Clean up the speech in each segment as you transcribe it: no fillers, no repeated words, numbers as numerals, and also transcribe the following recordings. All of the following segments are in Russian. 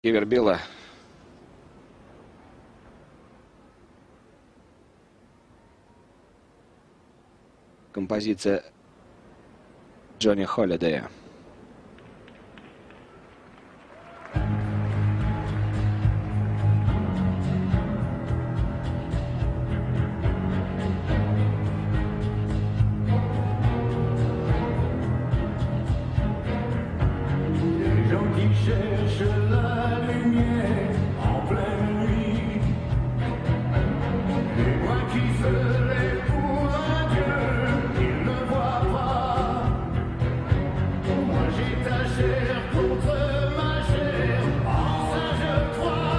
Verbillo. Композиция Джонни Холидея. Cherche la lumière en pleine nuit, les voix qui se lèvent pour un Dieu, ils ne voient pas. Moi j'ai ta chair contre ma chair, en ça je crois.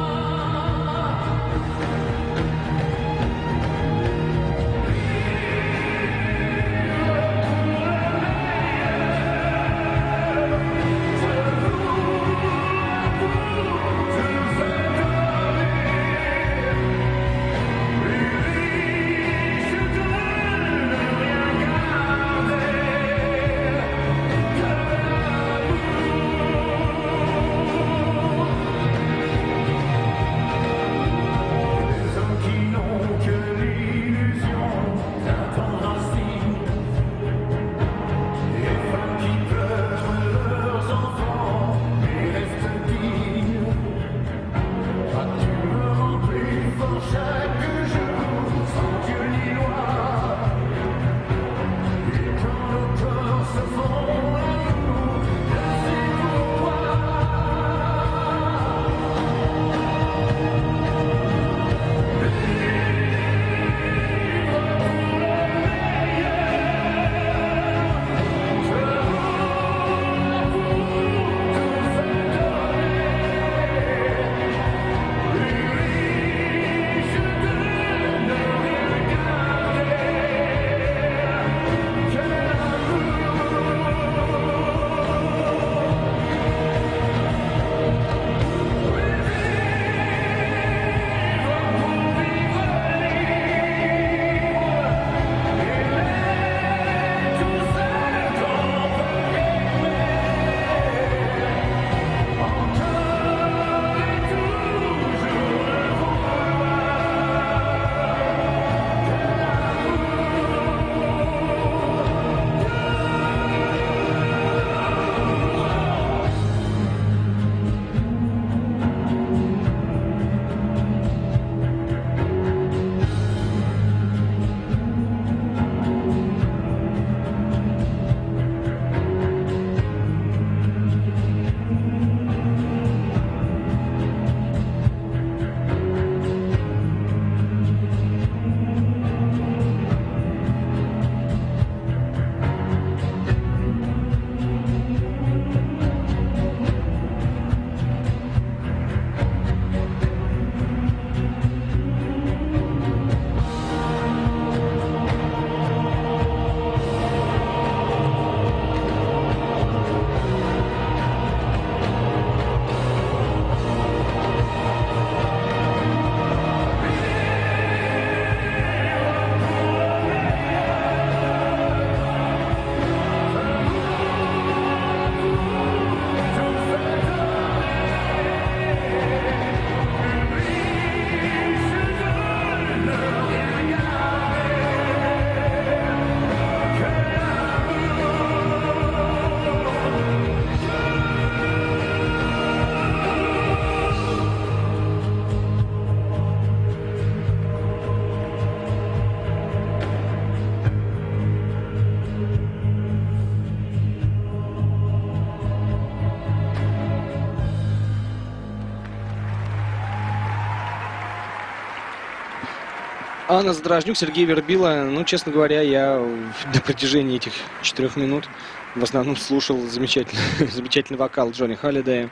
Анна Задорожнюк, Сергей Вербило. Ну, честно говоря, я на протяжении этих 4 минут в основном слушал замечательный вокал Джонни Холидея.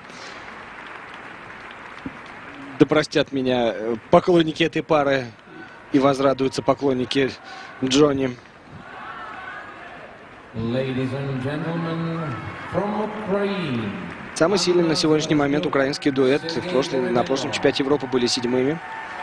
Да простят меня поклонники этой пары и возрадуются поклонники Джонни. Самый сильный на сегодняшний момент украинский дуэт. На прошлом чемпионате Европы были 7-ми.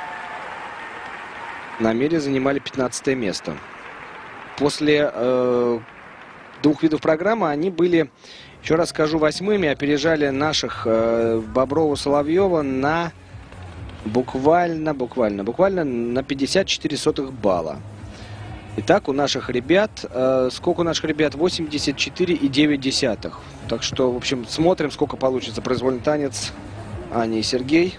На мире занимали 15-е место. После 2 видов программы они были Еще раз скажу, 8-ми опережали наших Боброва-Соловьева на буквально на 54 балла. Итак, у наших ребят, сколько у наших ребят? 84,9. Так что, в общем, смотрим, сколько получится произвольный танец Аня и Сергей.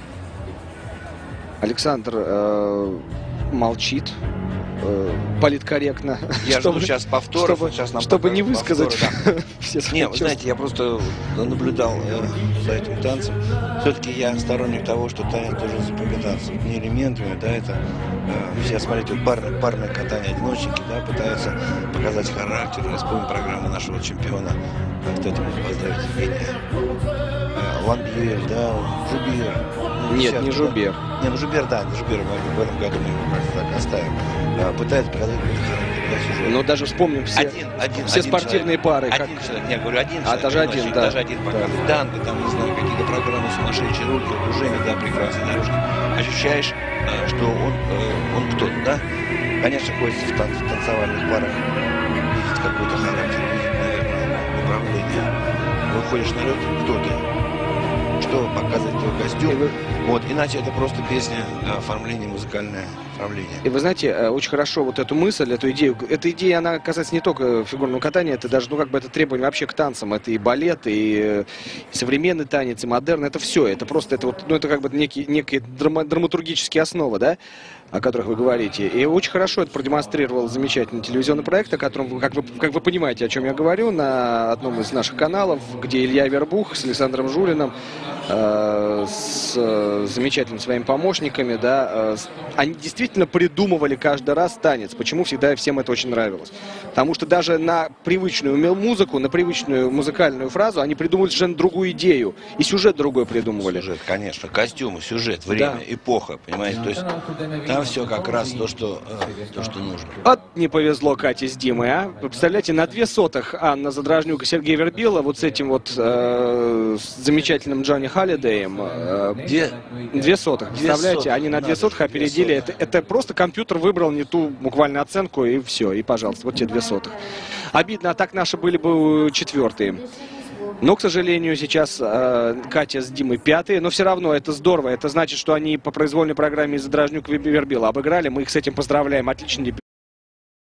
Александр молчит, политкорректно. Я жду сейчас повторов. Чтобы не высказать все свои Нет, вы знаете, я просто наблюдал за этим танцем. Все-таки я сторонник того, что танец должен запоминаться не элементами, да, это все, смотрите, вот парное катание, одиночники, да, пытаются показать характер. Вспомним программу нашего чемпиона, кстати, можно поздравить Евгения. Ланбьер, да, Жубер. Нет, не Жубер. Не, ну Жубер, да, Жубер, в этом году мы его как-то так оставим. Пытается показать какой-то характер, да, сюжет. Но даже вспомним все спортивные пары. Один человек, я говорю, один человек. Даже один, да. Даже один показывает. Данго, там, не знаю, какие-то программы сумасшедшие руки, окружение, да, прекрасные дорожки. Ощущаешь, что он кто-то, да? Конечно, хочется в танцевальных парах видеть какой-то характер, видеть, наверное, направление. Выходишь на лед, кто ты? Что показывает твой костюм. Вот, иначе это просто песня, оформление, музыкальное оформление. И вы знаете, очень хорошо вот эту мысль, эту идею. Эта идея, она касается не только фигурного катания, это даже, ну, как бы это требование вообще к танцам. Это и балет, и современный танец, и модерн. Это все. Это просто, это вот, ну, это как бы некие драматургические основы, да, о которых вы говорите. И очень хорошо это продемонстрировал замечательный телевизионный проект, о котором, как вы понимаете, о чем я говорю, на одном из наших каналов, где Илья Вербух с Александром Жулиным, с замечательными своими помощниками, да, они действительно придумывали каждый раз танец. Почему всегда всем это очень нравилось? Потому что даже на привычную музыку, на привычную музыкальную фразу они придумывали совершенно другую идею. И сюжет другой придумывали. Сюжет, конечно. Костюмы, сюжет, время, да, эпоха, понимаете? То есть там все как раз то, что нужно. Вот не повезло Кате с Димой, а? Вы представляете, на 0,02 Анна Задорожниук и Сергей Вербило вот с этим вот с замечательным Джонни Халлидеем. 0,02. Представляете, они на 0,02 опередили. Это просто компьютер выбрал не ту буквально оценку, и все, и пожалуйста, вот те 0,02. Обидно, а так наши были бы 4-е. Но, к сожалению, сейчас Катя с Димой 5-е, но все равно это здорово. Это значит, что они по произвольной программе Задорожниук-Вербило обыграли. Мы их с этим поздравляем. Отличный дебют.